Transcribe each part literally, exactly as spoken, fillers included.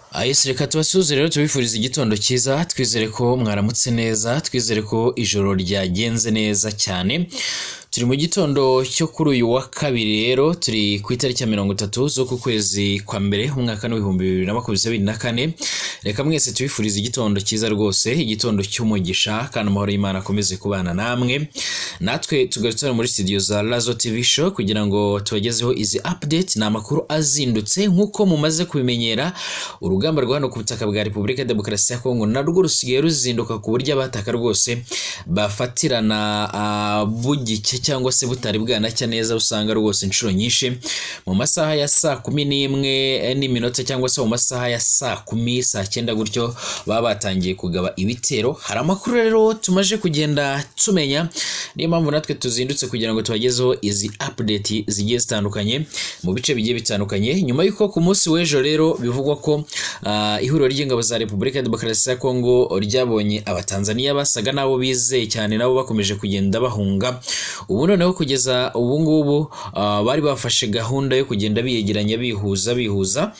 Ayese reka tubasuze rero tubifuriza igitondo cyiza, twizere ko mwaramutse neza, twizere ko ijoro ryagenze neza cyane. Turi mu gitondo cyo kuri uyu wa kabiri rero, turi ku itariki ya mirongo itatu zo ku kwezi kwa mbere umwaka w'ibihumbi bibiri na makumyabiri na kane. Reka mwese tubifuriza igitondo cyiza rwose, igitondo cy'umugisha kandi amahoro y'Imana akomeze kubana namwe. Natwe tugarutse muri studio za Lazo T V show kugira ngo tubagezeho izi update na makuru azindutse nkuko mumaze kubimenyera. Urugamba rwa hano ku butaka bwa Repubulika ya Demokarasi ya Kongo narwo rusigaye ruzinduka ku buryo abataka rwose bafatirana uh, bugike cyangwa se butari bwanacya neza, usanga rwose inshuro nyinshi mu masaha ya saa kumi n'imwe n'iminota cyangwa se mu masaha ya saa kumi saa cyenda gutyo baba batangiye kugaba ibitero. Hari amakuru rero tumaje kugenda tumenya, niyo mpamvu natwe tuzindutse kugira ngo tubagezeho izi update zigiye zitandukanye mu bice bigiye bitandukanye, nyuma yuko ku munsi w'ejo rero bivugwa ko uh, ihuriro ry'ingabo za Repubulika ya Demokarasi ya Kongo ryabonye abatanzania basaga nabo bizeye cyane, nabo bakomeje kugenda bahunga. Ubu noneho kugeza ubu ngubu uh, bari bafashe gahunda yo kugenda biyegeranya bihuza bihuza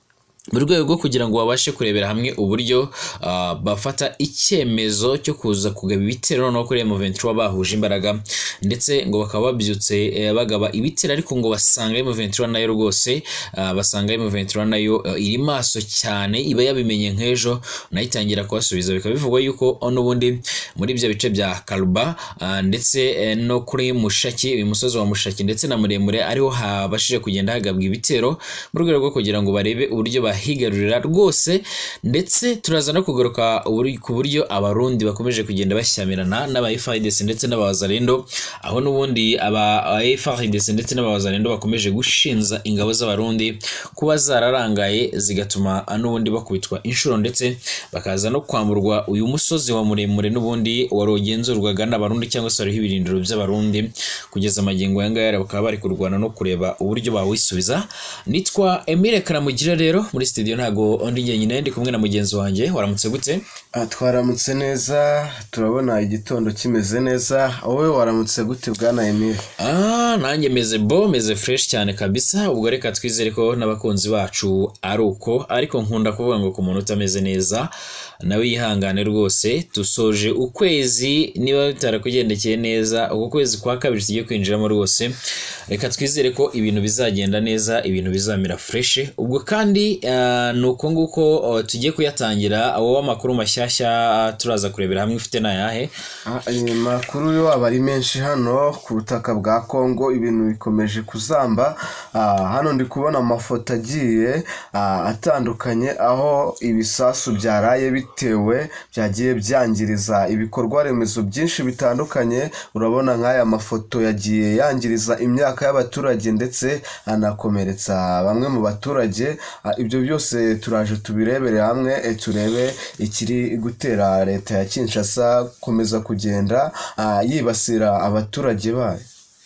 mu rwego rwo kugira ngo babashe kurebera hamwe uburyo uh, bafata icyemezo cyo kuza kugaba ibitero no kuri M vingt-trois bahuje imbaraga, ndetse ngo bakaba babyutse eh, bagaba ibitero, ariko ngo basanga M vingt-trois nayo rwose uh, basanga M vingt-trois nayo uh, iri maso cyane, iba yabimenye nk'ejo nayitangira kubasubiza. Bikaba bivugwa yuko n'ubundi muri ibyo bice bya Karuba uh, ndetse eh, no kuri Mushaki, uyu musozi wa Mushaki ndetse na muremure ariho habashije kugenda hagabwa ibitero mu rwego rwo kugira ngo barebe uburyo higarurira rwose, ndetse turaza no kugaruka ku buryo abarundi bakomeje kugenda bashyamirana n'aba F A R D C ndetse n'abazalendo, aho n'ubundi aba F A R D C ndetse n'abazalendo bakomeje gushinza ingabo z'abarundi kuba zararangaye zigatuma n'ubundi bakubitwa inshuro, ndetse bakaza no kwamburwa uyu musozi wa muremure n'ubundi warogenzurwaga n'abarundi cyangwa se ariho ibirindiro by'abarundi. Kugeza magingo yangaya bakaba bari kurwana no kureba uburyo bawisubiza. Nitwa Emile Karamugira rero muri studio, ntago undi nyine ndi kumwe na mugenzi wanjye. Waramutse gute? Twaramutse neza, turabona igitondo kimeze neza. Wowe waramutse gute bwana Emile? Ah, nanjye meze bo, meze fresh cyane kabisa. Ubwo reka twizere ko n'abakunzi bacu ari uko, ariko nkunda kuvuga ngo ku muntu utameze neza nawe yihangane rwose. Tusoje ukwezi, niba bitarakugendekeye neza uko kwezi kwa kabiri tugiye kwinjiramo rwose, reka twizere ko ibintu bizagenda neza, ibintu bizamira fresh. Ubwo kandi uh, nuko nguko uh, tugiye kuyatangira. Abo amakuru mashyashya uh, turaza kurebera hamwe ufite na yahe? Ah, makuru yo abari menshi hano ku butaka bwa Kongo, ibintu bikomeje kuzamba. Uh, hano ndi kubona amafoto agiye uh, atandukanye, aho ibisasu byaraye bitewe byagiye byangiriza ibikorwa remezo byinshi bitandukanye. Urabona nk'aya mafoto yagiye yangiriza imyaka y'abaturage ndetse anakomeretsa bamwe mu baturage. Ibyo byose turaje tubirebere hamwe, e, turebe ikiri gutera leta ya Kinshasa komeza kugenda yibasira abaturage bayo.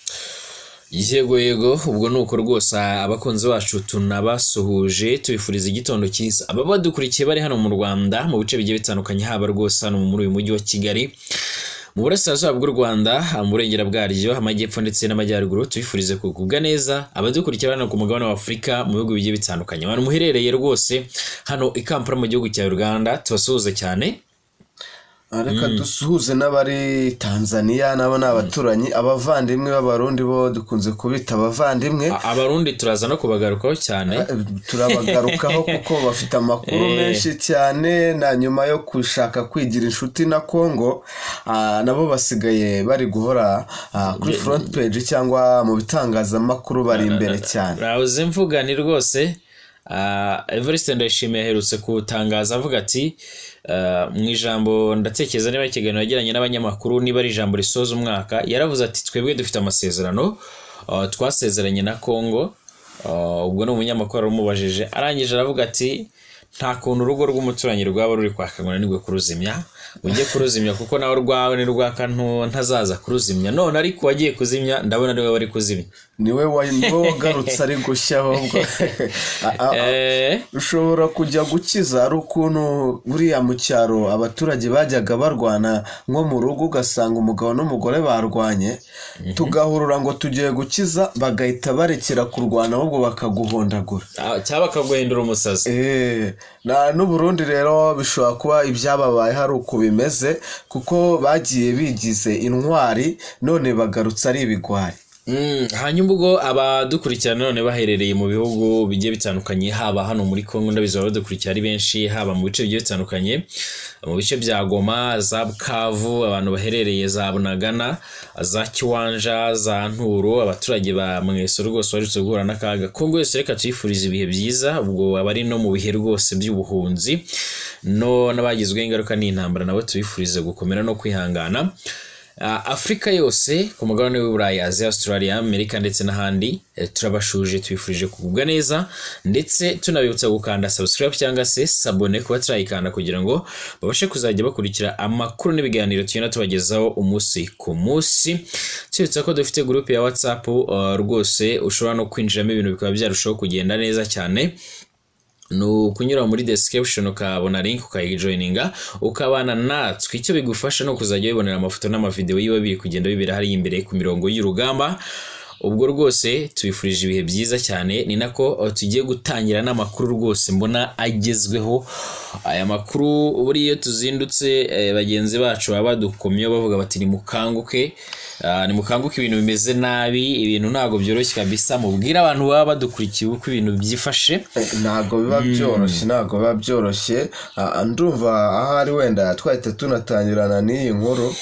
Yego yego, ubwo nuko rwose abakunzi bacu tunabasuhuje, tubifuriza igitondo cyiza. Aba badukurikiye bari hano mu Rwanda mu bice bigiye bitandukanye, haba rwose hano muri uyu mujyi wa Kigali, mu burasirazuba bw'u Rwanda, mu burengera bwaryo, amajyepfo ndetse n'amajyaruguru, tubifurize kugubwa neza. Abadukurikira hano ku mugabane wa Afurika mu bihugu bigiye bitandukanye, abantu muherereye rwose hano i Kampala mu gihugu cya Uganda, tubasuhuze cyane. Reka dusuhuze n'abari Tanzania, nabo n'abaturanyi, abavandimwe b'abarundi bo dukunze kubita abavandimwe. Abarundi turaza no kubagarukaho cyane, turabagarukaho kuko bafite amakuru menshi cyane, na nyuma yo kushaka kwigira inshuti na Kongo nabo basigaye bari guhora kuri front page cyangwa mu bitangazamakuru bari imbere cyane. Ravuze mvuga ni rwose Evariste Ndayishimiye aherutse kutangaza avuga ati Uh, mu ijambo ndatekereza niba ikiganiro yagiranye n'abanyamakuru, niba ari ijambo risoza umwaka, yaravuze ati twebwe dufite amasezerano uh, twasezeranye na Kongo. Uh, ubwo no umunyamakuru arumubajije, arangije aravuga ati nta kuntu urugo rw'umuturanyi rwaba ruri kwakangana nigwe kuruzimya, ujye kuruzimya kuko nawe rwawe ni rwaka ntazaza kuruzimya, none ariko wagiye kuzimya ndabona ari we bari kuzimya. niwe wagarutse ari gushya ahubwo ushobora kujya gukiza ari ukuntu buriya mu cyaro abaturage bajyaga barwana nko mu rugo ugasanga umugabo n'umugore barwanye tugahurura ngo tugiye gukiza bagahita barekera kurwana ahubwo bakaguhondagura cyangwa bakaguhindura umusazi. eh na n'u Burundi rero bishobora kuba ibyababaye hari uko bimeze kuko bagiye bigize intwari none bagarutse ari ibigwari. Mm, hanyuma ubwo abadukurikirana none baherereye mu bihugu bigiye bitandukanye haba hano muri Kongo ndabizwa badukurikira ari benshi haba mu bice bigiye bitandukanye mu bice bya Goma za Bukavu abantu baherereye za Bunagana za Kiwanja za Nturo abaturage ba Mweso rwose barutse guhura n'akaga Kongo yose reka tuyifuriza ibihe byiza ubwo abari no mu bihe rwose by'ubuhunzi no nabagizwe ingaruka n'intambara nabo tuyifurize gukomera no kwihangana. Uh, Afrika yose ku mugabane w'Uburayi, Asia, Australia, Amerika ndetse n'ahandi e, turabashuje twifurije kugubwa neza ndetse tunabibutsa gukanda subscribe cyangwa se sabone kuba turayikanda kugira ngo babashe kuzajya bakurikira amakuru n'ibiganiro tugenda tubagezaho umunsi ku munsi. Twibutsa ko dufite group ya WhatsApp uh, rwose ushobora no kwinjiramo ibintu bikaba byarushaho kugenda neza cyane. No kunyura muri description ukabona link ukayijoininga ukabana natwe icyo bigufasha no kuzajya bibonera amafoto n'amavideo yiwe biri kugenda bibera hari imbere ku mirongo y'urugamba. Ubwo rwose tubifurije ibihe byiza cyane ni nako tugiye gutangira n'amakuru rwose mbona agezweho. Aya makuru buri iyo tuzindutse eh, bagenzi bacu baba badukomye bavuga bati ni mukanguke uh, ni mukanguke ibintu bimeze nabi ibintu ntago byoroshye kabisa mubwira abantu baba badukurikiye uko ibintu byifashe ntago biba byoroshye ntago biba byoroshye uh, ndumva ahari wenda twahita tunatangirana n'iyi nkuru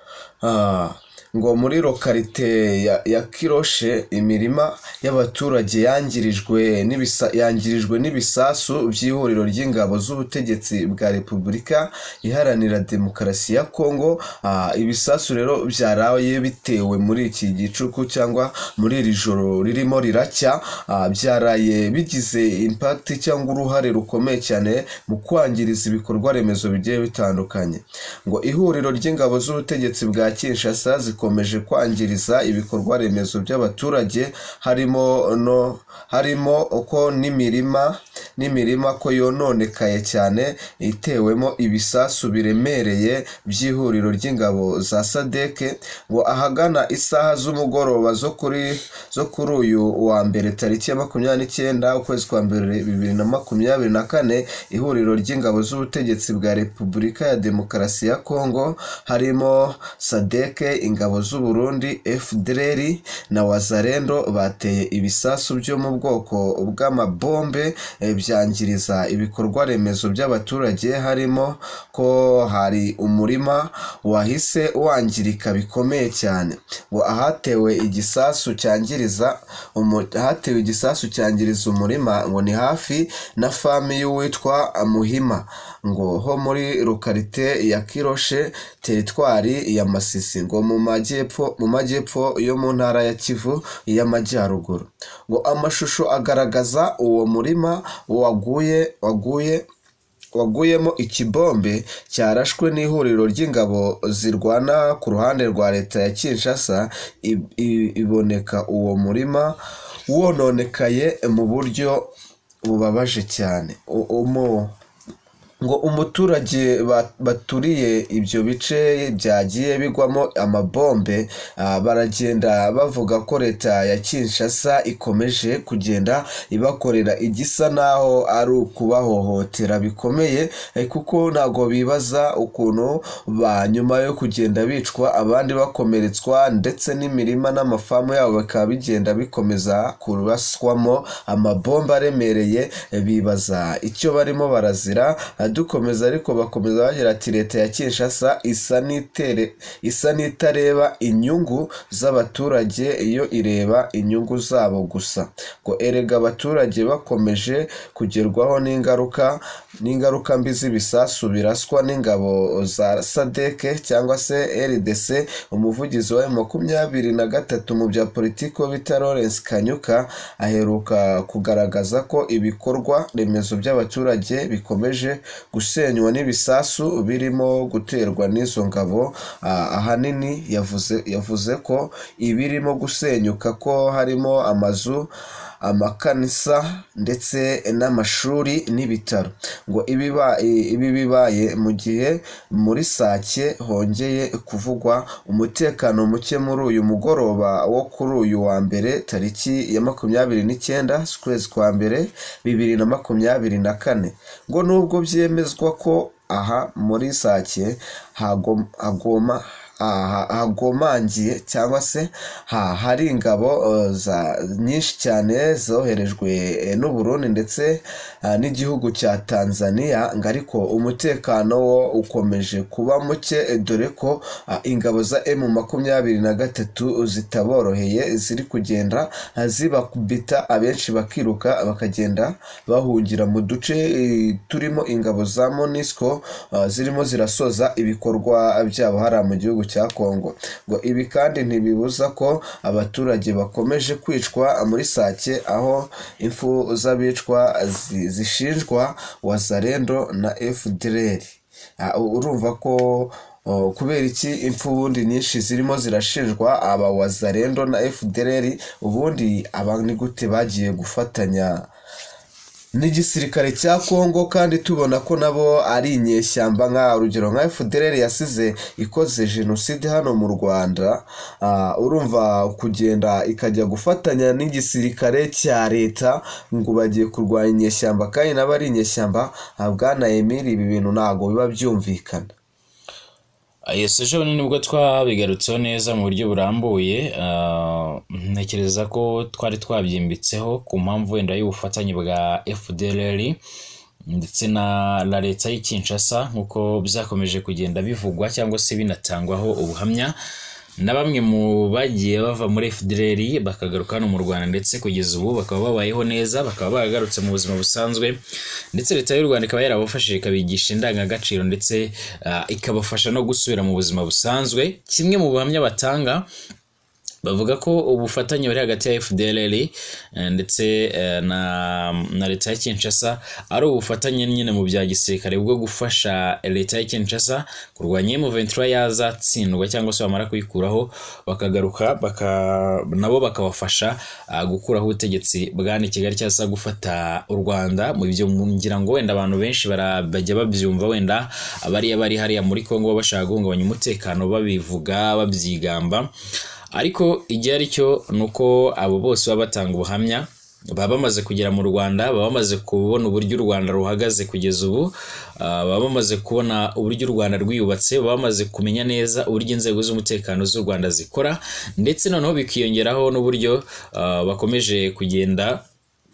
uh, ngo muri lokalite ya, ya Kiroshe imirima y'abaturage yangirijwe n'ibisa yangirijwe n'ibisasu by'ihuriro ry'ingabo z'ubutegetsi bwa Repubulika Iharanira Demokarasi ya Kongo. Uh, ibisasu rero byaraye bitewe muri iki gicuku cyangwa muri iri joro ririmo riracya uh, byaraye bigize impact cyangwa uruhare rukomeye cyane mu kwangiriza ibikorwa remezo bigiye bitandukanye. Ngo ihuriro ry'ingabo z'ubutegetsi bwa Kinshasa komeje kwangiriza ibikorwa remezo by'abaturage harimo no harimo uko n'imirima n'imirima ko yononekaye cyane itewemo ibisasu biremereye by'ihuriro ry'ingabo za S A D C. Ngo ahagana isaha z'umugoroba zo kuri zo kuri uyu wa mbere tariki ya makumyabiri n'icyenda ukwezi kwa mbere bibiri na makumyabiri na kane ihuriro ry'ingabo z'ubutegetsi bwa Repubulika ya Demokarasi ya Kongo harimo S A D C ingabo z'u Burundi F D L R na Wazalendo bateye ibisasu byo mu bwoko bw'amabombe e, byangiriza ibikorwa remezo by'abaturage harimo ko hari umurima wahise wangirika bikomeye cyane. Ngo ahatewe igisasu cyangiriza ahatewe igisasu cyangiriza umurima ngo ni hafi na fami y'uwitwa Muhima ngo ho muri lokalite ya Kiroshe teritwari ya Masisi ngo mu majyepfo mu majyepfo yo mu ntara ya Kivu y'amajyaruguru. Ngo amashusho agaragaza uwo murima waguye waguye waguyemo ikibombe cyarashwe n'ihuriro ry'ingabo zirwana ku ruhande rwa leta ya Kinshasa. Iboneka uwo murima wononekaye mu buryo bubabaje cyane. Umo ngo umuturage baturiye ibyo bice byagiye bigwamo amabombe uh, baragenda bavuga ko leta ya Kinshasa ikomeje kugenda ibakorera igisa naho ari ukubahohotera bikomeye eh, kuko nago bibaza ukuntu ba nyuma yo kugenda bicwa abandi bakomeretswa ndetse n'imirima n'amafamu yabo bakaba bigenda bikomeza kuraswamo amabomba aremereye eh, bibaza icyo barimo barazira. Dukomeza ariko bakomeza bagira ati leta ya Kinshasa isa nitere isa nitareba inyungu z'abaturage iyo ireba inyungu zabo gusa. Ngo erega abaturage bakomeje kugerwaho n'ingaruka n'ingaruka mbi z'ibisasu biraswa n'ingabo za S A D C cyangwa se R D C. Umuvugizi wa makumyabiri na gatatu mu bya politiko bita Lawrence Kanyuka aheruka kugaragaza ko ibikorwa remezo by'abaturage bikomeje gusenywa n'ibisasu birimo guterwa n'izo ngabo. Ahanini yavuze yavuze ko ibirimo gusenyuka ko harimo amazu, amakanisa ndetse n'amashuri n'ibitaro. Ngo ibi bibaye mu gihe muri Sake hongeye kuvugwa umutekano muke muri uyu mugoroba wo kuri uyu wa mbere tariki ya makumyabiri n'icyenda z'ukwezi kwa mbere bibiri na makumyabiri na kane. Ngo nubwo byemezwa ko aha muri Sake hagoma hagomangiye cyangwa se hari ingabo nyinshi cyane zoherejwe n'u Burundi ndetse n'igihugu cya Tanzania, ngo ariko umutekano wo ukomeje kuba muke dore ko ingabo za M makumyabiri na gatatu zitaboroheye, ziri kugenda zibakubita, abenshi bakiruka bakagenda bahungira mu duce turimo ingabo za MONUSCO zirimo zirasoza ibikorwa byabo hariya mu gihugu cya Kongo. Ngo ibi kandi ntibibuza ko abaturage bakomeje kwicwa muri Sake, aho impfu z'abicwa zishinjwa Wazalendo na F D L R. Urumva ko kubera iki impfu ubundi nyinshi zirimo zirashinjwa aba Wazalendo na F D L R, ubundi aba ni gute bagiye gufatanya n'igisirikare cya Kongo kandi tubona ko nabo ari inyeshyamba? Nka urugero nka F D L R yasize ikoze jenoside hano mu Rwanda, urumva kugenda ikajya gufatanya n'igisirikare cya leta ngo bagiye kurwanya inyeshyamba kandi nabo ari inyeshyamba. Bwana Emile, ibi bintu ntago biba byumvikana. Yes, ejo nibwo twabigarutseho neza mu buryo burambuye. Ntekereza ko twari twabyimbitseho ku mpamvu wenda y'ubufatanye bwa F D L R ndetse na la leta y'i Kinshasa, nkuko byakomeje kugenda bivugwa cyangwa se binatangwaho ubuhamya na bamwe mu bagiye bava muri F D L R bakagaruka hano mu Rwanda, ndetse kugeza ubu bakaba babayeho neza, bakaba bagarutse mu buzima busanzwe, ndetse leta y'u Rwanda ikaba yarabafashije ikabigisha indangagaciro ndetse uh, ikabafasha no gusubira mu buzima busanzwe. Kimwe mu buhamya batanga bavuga ko ubufatanye buri hagati ya F D L R ndetse na na leta ya Kinshasa ari ubufatanye nyine mu bya gisirikare bwo gufasha leta ya Kinshasa kurwanya M vingt-trois yazatsindwa cyangwa se bamara kuyikuraho bakagaruka baka nabo bakabafasha uh, gukuraho ubutegetsi bwa Kigali cyangwa se gufata u Rwanda. Mu byo ngira ngo wenda abantu benshi barabajya babyumva, wenda abari abari hariya muri Kongo bashaka guhungabanya umutekano babivuga babyigamba, ariko igihe ari cyo nuko abo bose baba batanga ubuhamya baba bamaze kugera mu Rwanda, baba bamaze kubona uburyo u Rwanda ruhagaze kugeza ubu, uh, baba bamaze kubona uburyo u Rwanda rwiyubatse, baba bamaze kumenya neza uburyo inzego z'umutekano z'u Rwanda zikora, ndetse noneho bikiyongeraho n'uburyo uh, bakomeje kugenda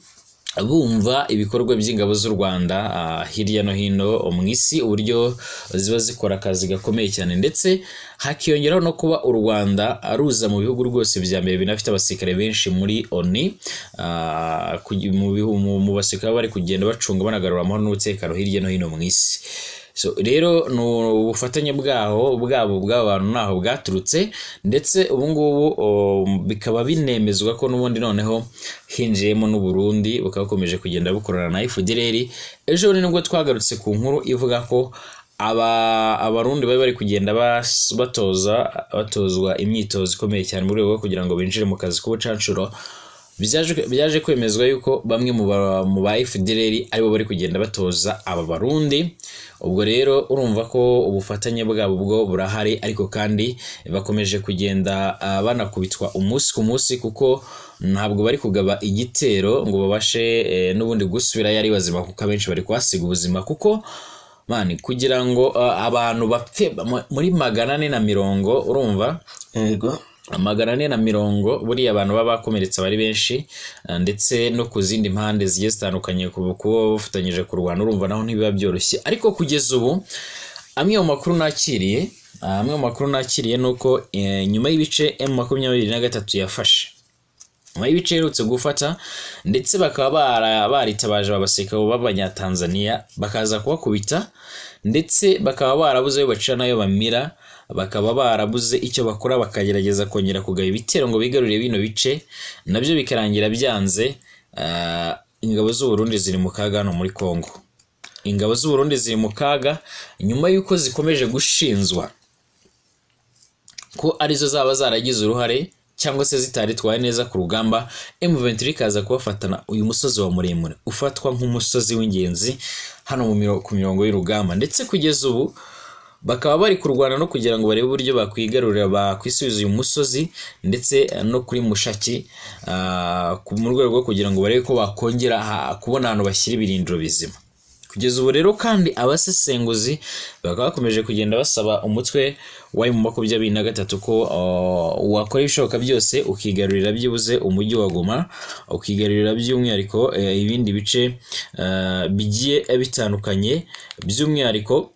bumva ibikorwa by'ingabo z'u Rwanda uh, hirya no hino mu isi, uburyo ziba zikora akazi gakomeye cyane, ndetse hakiyongeraho no kuba u Rwanda aruza mu bihugu rwose bya mbere binafite abasirikare benshi muri O N U, uh, mu basirikare bari kugenda bacunga banagarura amahoro n'umutekano hirya no hino mu isi. So rero no ubufatanye bwaho bwabo bw'abantu naho bwaturutse, ndetse ubu ngubu bikaba binemezwa ko n'ubundi noneho hinjiyemo n'u Burundi bukaba bukomeje kugenda bukorana na F D L R. Ejo nibwo twagarutse ku nkuru ivuga ko aba abarundi bari bari kugenda batoza batozwa imyitozo ikomeye cyane mu rwego rwo kugira ngo binjire mu kazi k'ubucancuro. Byaje kwemezwa yuko bamwe mu ba F D L R aribo bari kugenda batoza aba barundi. Ubwo rero urumva ko ubufatanye bwabo bwo burahari, ariko kandi bakomeje kugenda uh, banakubitwa umunsi ku munsi, kuko ntabwo bari kugaba igitero ngo babashe eh, n'ubundi gusubira yari bazima, kuko abenshi bari kwasiga ubuzima, kuko mani kugira ngo uh, abantu bapfe muri magana ane na mirongo, urumva yego magana ane na mirongo buriya abantu baba bakomeretsa bari benshi, ndetse no ku zindi mpande zigiye zitandukanye kuba bafatanyije kurwana, urumva naho ntibiba byoroshye. Ariko kugeza ubu amwe mu makuru nakiriye amwe mu makuru nakiriye nuko e, nyuma y'ibice M makumyabiri na gatatu yafashe, nyuma y'ibice yerutse gufata, ndetse bakaba baritabaje abasirikare b'Abanyatanzania bakaza kubakubita, ndetse bakaba barabuze ayo bacira nayo bamira, bakaba barabuze icyo bakora, bakagerageza kongera kugaba ibitero ngo bigarurire bino bice, nabyo bikarangira byanze. Uh, ingabo z'u Burundi ziri mu kaga no muri Kongo. ingabo z'u Burundi ziri mu kaga nyuma yuko zikomeje gushinzwa ko arizo zaba zaragize uruhare cyangwa se zitaritwaye neza ku rugamba. M vingt trois kaza kubafatana uyu musozi wa muremure ufatwa nk'umusozi w'ingenzi hano mu ku mirongo y'urugamba, ndetse kugeza ubu bakaba bari kurwana no kugira ngo barebe uburyo bakwigarurira bakwisubiza uyu musozi ndetse no kuri Mushaki mu rwego rwo kugira ngo barebe ko bakongera kubona ahantu bashyira ibirindiro bizima. Kugeza ubu rero kandi abasesenguzi bakaba bakomeje kugenda basaba umutwe wa M makumyabiri na gatatu ko wakora ibishoboka byose ukigarurira byibuze umujyi wa Goma, ukigarurira by'umwihariko ibindi bice bigiye bitandukanye, by'umwihariko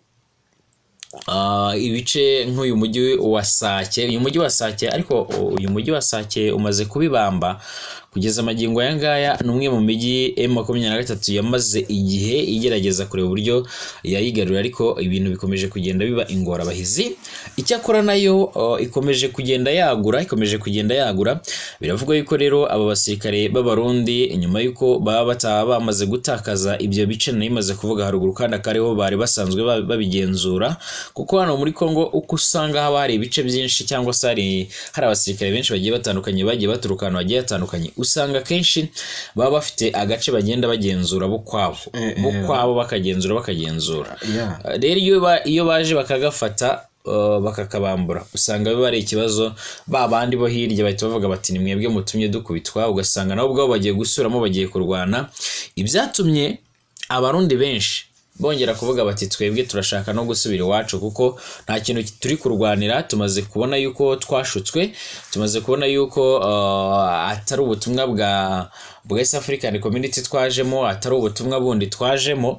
Uh, ibice nk'uyu mujyi wa Sake. Uyu mujyi wa Sake ariko uyu mujyi wa Sake umaze kubibamba kugeza amagingo aya ngaya. Numwe mu mijyi M makumyabiri na gatatu yamaze igihe igerageza kureba uburyo yayigarura, ariko ibintu bikomeje kugenda biba ingora bahizi. Icyakora nayo uh, ikomeje kugenda yagura ikomeje kugenda yagura biravugwa yuko rero aba basirikare b'abarundi nyuma yuko baba bataba bamaze gutakaza ibyo bice nayimaze kuvuga haruguru kandi akariho bari basanzwe babigenzura, kuko hano muri Kongo uko usanga haba hari ibice byinshi cyangwa se hari hari abasirikare benshi bagiye batandukanye bagiye baturuka ahantu bagiye batandukanye, usanga kenshi baba bafite agace bagenda bagenzura bo kwabo bo kwabo bakagenzura bakagenzura rero iyo iyo baje bakagafata Uh, bakakabambura usanga biba ari ikibazo. Ba bandi bo hirya bahita bavuga bati ni mwebwe mutumye dukubitwa, ugasanga nabo ubwo bagiye gusubiramo bagiye kurwana. Ibyatumye abarundi benshi bongera kuvuga bati twebwe turashaka no gusubira iwacu, kuko nta kintu turi kurwanira. Tumaze kubona yuko twashutswe, tumaze kubona yuko uh, atari ubutumwa bwa bwa East African Community twajemo, atari ubutumwa bundi twajemo,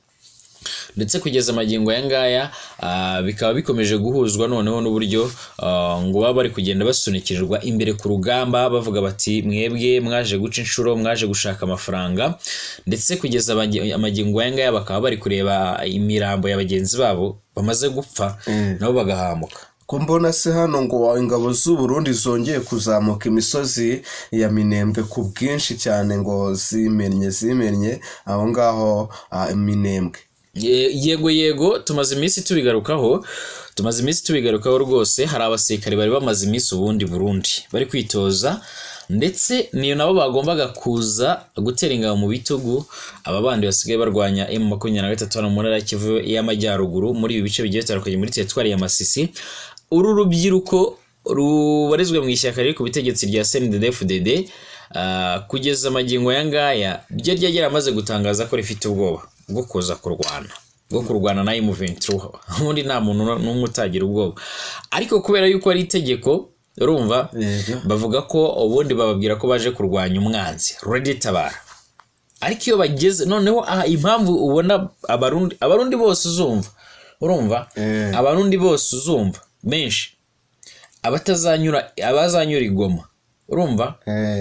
ndetse kugeza amagingo aya ngaya uh, bikaba bikomeje guhuzwa noneho n'uburyo uh, ngo baba bari kugenda basunikirwa imbere ku rugamba bavuga bati mwebwe mwaje guca inshuro, mwaje gushaka amafaranga, ndetse kugeza amagingo aya ngaya bakaba bari kureba imirambo ya bagenzi babo bamaze gupfa mm. nabo bagahamuka. Ko mbona se hano ngo ingabo z'u Burundi zongeye kuzamuka imisozi ya Minembwe ku bwinshi cyane, ngo zimenye zimenye aho ngaho uh, Minembwe. Yego yego tumaze iminsi tubigarukaho tumaze iminsi tubigarukaho rwose. Hari abasirikare bari bamaze iminsi ubundi Burundi bari kwitoza, ndetse niyo nabo bagombaga kuza gutera ingabo mu bitugu aba bandi basigaye barwanya M makumyabiri na gatatu hano mu ntara ya Kivu y'Amajyaruguru muri ibi bice bigiye bitandukanye muri teritwari ya Masisi. Uru rubyiruko rubarizwe mu ishyaka riri ku butegetsi rya C N D D F D D uh, kugeza amagingo aya ngaya ryo ryagera amaze gutangaza ko rifite ubwoba bwo kuza kurwana bwo kurwana na M vingt trois. Ubundi nta muntu n'umwe utagira ubwoba, ariko kubera yuko ari itegeko urumva bavuga ko ubundi bababwira ko baje kurwanya umwanzi ready tabara. Ariko iyo bageze noneho aha impamvu ubona abarundi abarundi bose uzumva urumva abarundi bose uzumva benshi abatazanyura abazanyura igoma urumva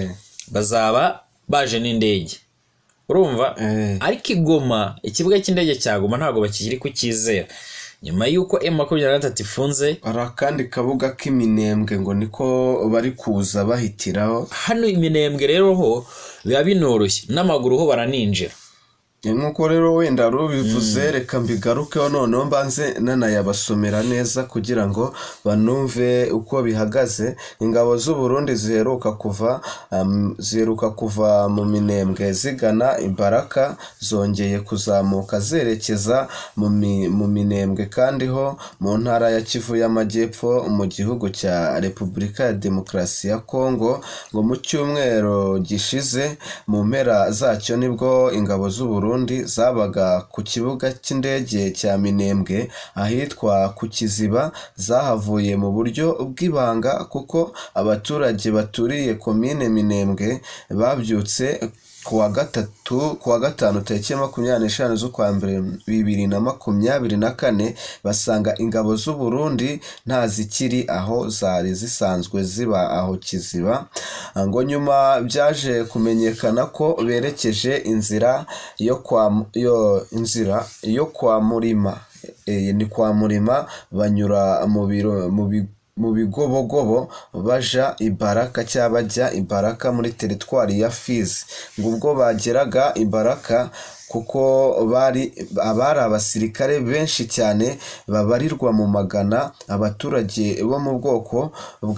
bazaba baje n'indege urumva eh. Ariko igoma ikibuga cy'indege cyagoma ntago bakiri kukizera nyuma yuko M makumyabiri na gatatu ifunze. Arakandi kabuga k'Iminembwe ngo niko bari kuza bahitiraho hano. Iminembwe rero ho biba binoroshye n'amaguru ho baraninjira. Nkuko rero wenda rubivuze reka mbigarukeho noneho mbanze nanayabasomera neza kugira ngo banumve uko bihagaze. Ingabo z'u Burundi ziheruka kuva um, ziheruka kuva mu Minembwe zigana Imbaraka, zongeye kuzamuka zerekeza mu mu Minembwe kandi ho mu ntara ya Kivu y'Amajyepfo mu gihugu cya Repubulika ya Demokarasi ya Kongo. Ngo mu cyumweru gishize mu mpera zacyo nibwo ingabo z'u Burundi zabaga ku kibuga cy'indege cya Minembwe ahitwa ku Kiziba. Zahavuye mu buryo bw'ibanga kuko abaturage baturiye komine Minembwe babyutse kuwa gatatu kuwa gatanu tariki makumyabiri n'eshanu z'ukwa mbere bibiri na makumyabiri na kane basanga ingabo z'u Burundi nta zikiri aho zari zisanzwe ziba aho Kiziba. Ngo nyuma byaje kumenyekana ko berekeje inzira yo kwa yo inzira yo kwa Murima e, ni kwa Murima banyura mu biro mu mu bigobogobo baja ibaraka cyangwa bajya ibaraka muri teritwari ya Fizi. ngo ubwo bageraga ibaraka kuko bari abari abasirikare benshi cyane babarirwa mu magana, abaturage bo mu bwoko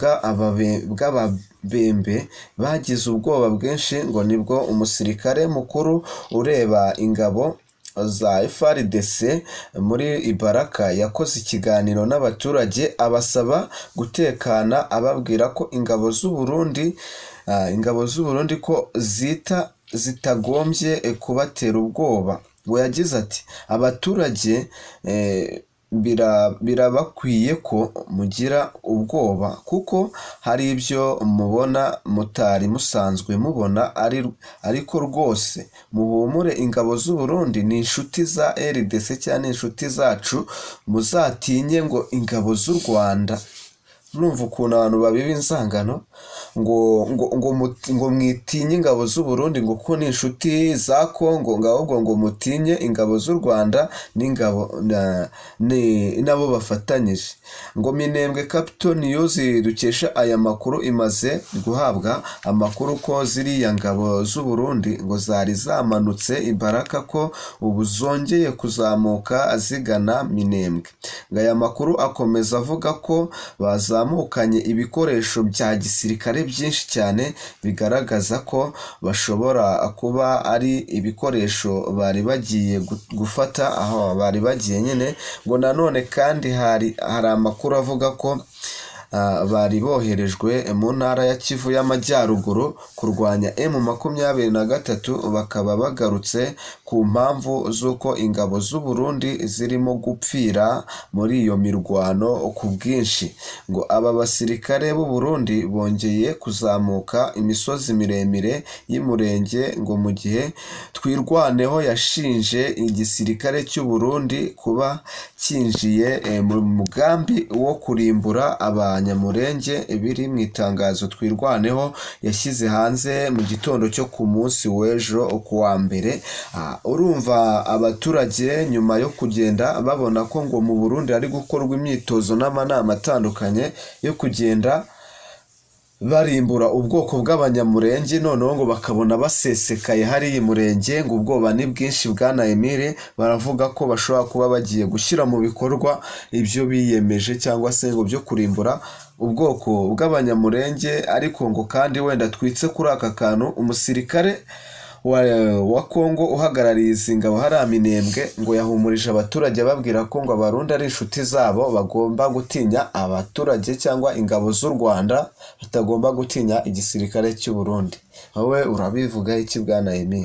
bw'ababembe bagize ubwoba bwinshi. ngo nibwo umusirikare mukuru ureba ingabo za F A R D C muri ibaraka yakoze ikiganiro n'abaturage abasaba gutekana, ababwira ko ingabo z'u Burundi uh, ingabo z'u Burundi ko zita zitagombye kubatera ubwoba. ngo yagize ati abaturage eh, birabakwiye ko mugira ubwoba kuko hari ibyo mubona mutari musanzwe mubona, ariko rwose muhumure, ingabo z'u Burundi ni inshuti za R D C cyane inshuti zacu, muzatinye ngo ingabo z'u Rwanda. Numva ukuntu abantu babiba insangano ngo ngo ngo ngo mwitinye ingabo z'u Burundi ngo ko ni inshuti za Kongo, ngahubwo ngo mutinye ingabo z'u Rwanda n'ingabo nabo bafatanyije. ngo Minembwe Capital News dukesha aya makuru imaze guhabwa amakuru ko ziriya ngabo z'u Burundi ngo zari zamanutse ibaraka, ko ubu zongeye kuzamuka zigana Minembwe. ngo aya makuru akomeza avuga ko baza zamukanye ibikoresho bya gisirikare byinshi cyane bigaragaza ko bashobora kuba ari ibikoresho bari bagiye gufata aho bari bagiye nyine. ngo nanone kandi hari hari amakuru avuga ko Uh, bari boherejwe mu ntara ya Kivu y'Amajyaruguru kurwanya M makumyabiri na gatatu, bakaba bagarutse ku mpamvu z'uko ingabo z'u Burundi zirimo gupfira muri iyo mirwano ku bwinshi. ngo aba basirikare b'u Burundi bongeye kuzamuka imisozi miremire y'Umurenge, ngo mu gihe Twirwaneho yashinje igisirikare cy'u Burundi kuba cyinjiye eh, mu mugambi wo kurimbura aba Nyamurenge. biri mu itangazo Twirwaneho yashyize hanze mu gitondo cyo ku munsi w'ejo ku wa mbere. urumva abaturage nyuma yo kugenda babona ko ngo mu Burundi ari gukorwa imyitozo n'amanama atandukanye yo kugenda barimbura ubwoko bw'abanyamurenge, noneho ngo bakabona basesekaye hariya Murenge. ngo ubwoba ni bwinshi bwana Emile, baravuga ko bashobora kuba bagiye gushyira mu bikorwa ibyo biyemeje cyangwa se ngo byo kurimbura ubwoko bw'abanyamurenge. ariko ngo kandi wenda twitse kuri aka kantu, umusirikare wa, wa Kongo uhagarariye izi ngabo hariya Minembwe ngo yahumurije abaturage babwira ko ngo Abarundi ari inshuti zabo, bagomba gutinya abaturage cyangwa ingabo z'u Rwanda, batagomba gutinya igisirikare cy'u Burundi. wowe urabivuga iki bwana Emile?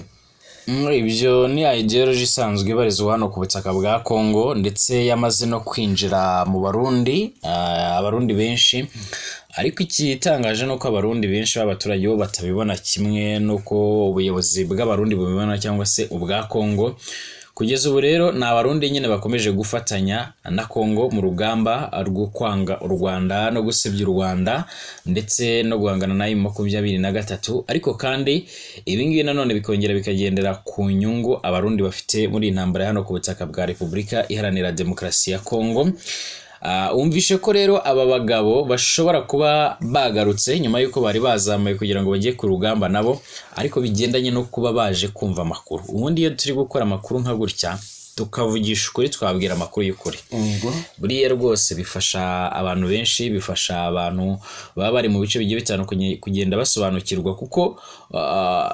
Ibyo ni ideology isanzwe ibarizwa hano ku butaka bwa Kongo, ndetse yamaze no kwinjira mu Barundi, abarundi benshi. ariko ikitangaje nuko abarundi benshi b'abaturage bo batabibona kimwe nuko ubuyobozi bw'abarundi bubibona cyangwa se ubwa Kongo. kugeza ubu rero ni abarundi nyine bakomeje gufatanya na Kongo mu rugamba rwo kwanga u Rwanda no gusebya u Rwanda ndetse no guhangana na M makumyabiri na gatatu. ariko kandi ibi ngibi nanone bikongera bikagendera ku nyungu abarundi bafite muri intambara hano ku butaka bwa Repubulika Iharanira Demokarasi ya Kongo. Uh, umvishe ko rero aba bagabo bashobora kuba bagarutse nyuma yuko bari bazamuye kugira ngo bagiye ku rugamba nabo, ariko bigendanye no kuba baje kumva amakuru. ubundi iyo turi gukora amakuru nka gutya tukavugisha ukuri, twabwira amakuru y'ukuri. buriya rwose bifasha abantu benshi, bifasha abantu baba bari mu bice bigiye bitandukanye kugenda basobanukirwa, kuko uh,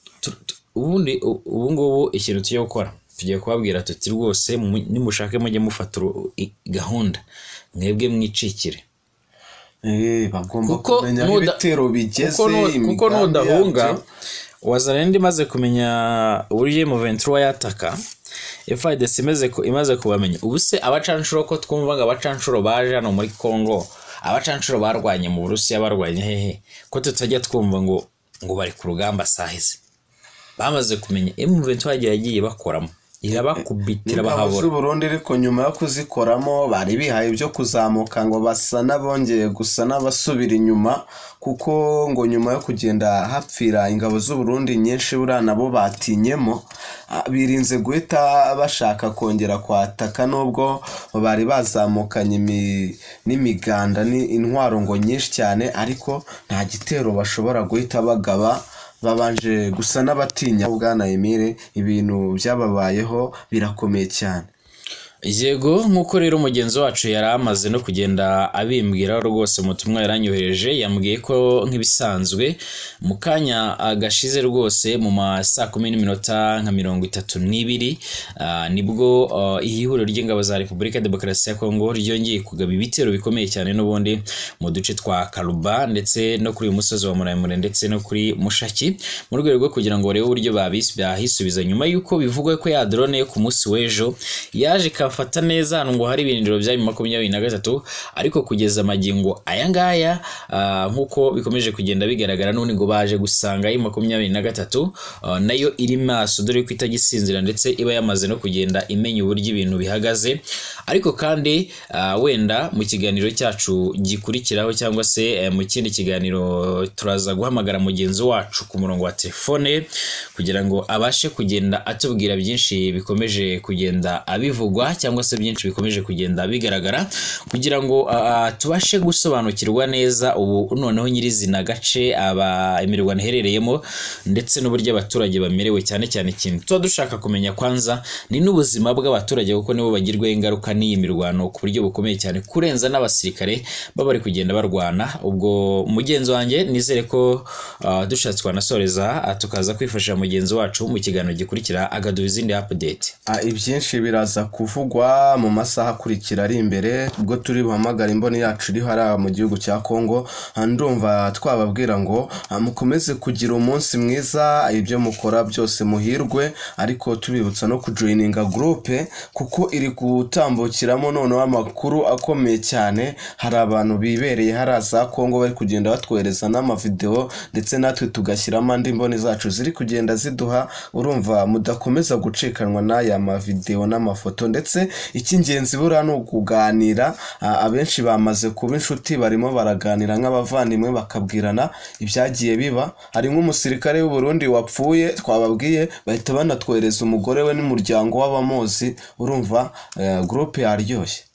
ubundi ubu ngubu ikintu tugiye gukora tugiye kubabwira tuti rwose nimushake mujye mufata gahunda mwebwe mwicikire. Eh bagomba kumenya ibitero bigeze, kuko nudahunga wazarende maze kumenya uburyo M vingt-trois yataka, F A R D C imeze ko imaze kubamenya. ubuse abacanshuro ko twumva ngo abacanshuro baje hano muri Kongo, abacanshuro barwanye mu Burusiya barwanye hehe, ko tutajya twumva ngo ngo bari ku rugamba sahize. bamaze kumenya M vingt-trois yagiye bakoramo irabakubitira bahabura bahabura Burundi ariko nyuma yo kuzikoramo bari bihaye byo kuzamuka ngo basa nabongeye gusa n'abasubira inyuma kuko ngo nyuma yo kugenda hapfira ingabo z'u Burundi nyinshi buriya nabo batinyemo birinze guhita bashaka kongera kwataka nubwo bari bazamukanye n'imiganda ni intwaro ngo nyinshi cyane ariko nta gitero bashobora guhita bagaba babanje gusa n'abatinya Bwana Emile ibintu byababayeho birakomeye cyane. Yego nkuko rero mugenzi wacu yari amaze no kugenda abimbwira rwose mutumwa yaranyohereje yambwiye ko nk'ibisanzwe mu kanya agashize rwose mu ma saa kumi n'iminota nka mirongo itatu n'ibiri nibwo ihihuriro ry'ingabo za Repubulika ya Demokarasi ya Kongo ryongeye kugaba ibitero bikomeye cyane n'ubundi mu duce twa Karuba ndetse no kuri uyu musozi wa Muremure ndetse no kuri Mushaki mu rwego rwo kugira ngo barebe uburyo babisubiza nyuma yuko bivugwa ko ya drone yo ku munsi w'ejo yaje fata neza ngo hari ibinindiro bya makumyabiri na gatatu ariko kugeza amagingo aya ngaya nkuko bikomeje kugenda bigaragara none ngo baje gusanga ayi makumyabiri na gatatu nayo iri maso dore ko itagisinzira ndetse iba yamaze no kugenda imenya uburyo ibintu bihagaze ariko kandi wenda mu kiganiro cyacu gikurikiraho cyangwa se mu kindi kiganiro turaza guhamagara mugenzi wacu ku murongo wa telefone kugira ngo abashe kugenda atubwira byinshi bikomeje kugenda abivugwa cyangwa se byinshi bikomeje kugenda bigaragara kugira ngo uh, tubashe gusobanukirwa neza ubu noneho nyirizina gace aba imirwano herereyemo ndetse n'uburyo abaturage bamerewe cyane cyane ikintu tuba dushaka kumenya kwanza ni n'ubuzima bw'abaturage kuko nibo bagirwe ingaruka n'iyi mirwano ku buryo bukomeye cyane kurenza n'abasirikare baba bari kugenda barwana ubwo mugenzi wanjye nizere ko uh, dushatse kwanasoreza uh, tukaza kwifashisha mugenzi wacu mu kiganiro gikurikira agaduha izindi update uh, ibyinshi biraza kuvugwa mu masaha akurikira ari imbere ubwo turi buhamagara imboni yacu iri hara mu gihugu cya Kongo ndumva twababwira ngo mukomeze kugira umunsi mwiza ibyo mukora byose muhirwe ariko tubibutsa no kujoininga groupe kuko iri gutambukiramo noneho amakuru akomeye cyane hari abantu bibereye haraza Kongo bari kugenda batwohereza n'ama video ndetse natwe tugashyiramo andi mboni zacu ziri kugenda ziduha urumva mudakomeza gucikanwa n'aya ma video n'amafoto ndetse icy'ingenzi bura no kuganira abenshi bamaze kuba inshuti barimo baraganira nk'abavandimwe bakabwirana ibyagiye biba hari nk'umusirikare w'u Burundi wapfuye twababwiye bahita banatwohereza umugore we n'umuryango w'abamozi urumva uh, groupe yaryoshye